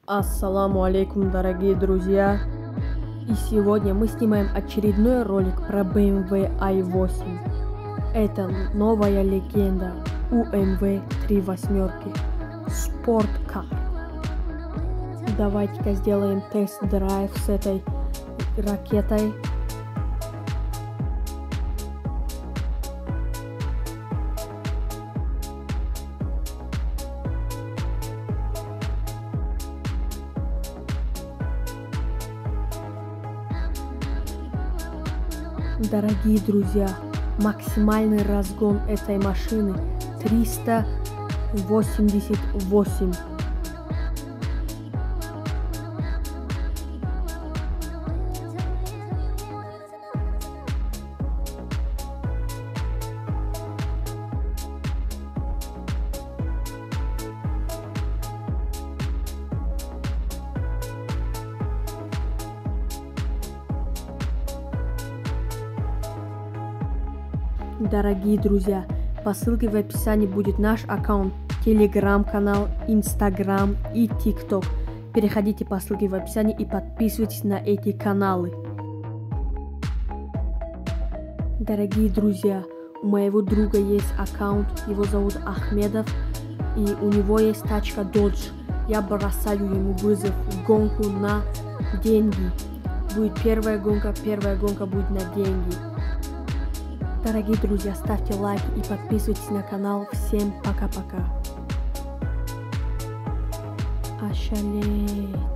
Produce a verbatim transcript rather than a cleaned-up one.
Ассаламу алейкум, дорогие друзья! И сегодня мы снимаем очередной ролик про бэ эм вэ ай восемь. Это новая легенда у эм вэ три восьмерки. Спорткар. Давайте-ка сделаем тест-драйв с этой ракетой. Дорогие друзья, максимальный разгон этой машины триста восемьдесят восемь. Дорогие друзья, по ссылке в описании будет наш аккаунт, телеграм-канал, инстаграм и тикток. Переходите по ссылке в описании и подписывайтесь на эти каналы. Дорогие друзья, у моего друга есть аккаунт, его зовут Ахмедов, и у него есть тачка Dodge. Я бросаю ему вызов в гонку на деньги. Будет первая гонка, первая гонка будет на деньги. Дорогие друзья, ставьте лайк и подписывайтесь на канал. Всем пока-пока. Ошалеть.